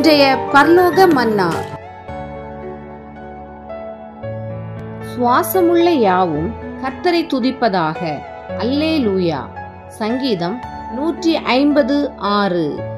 இன்றைய பரலோக மன்னா. சுவாசமுள்ள யாவும் கர்த்தரை துதிப்பதாக. அல்லேலூயா. சங்கீதம் 156.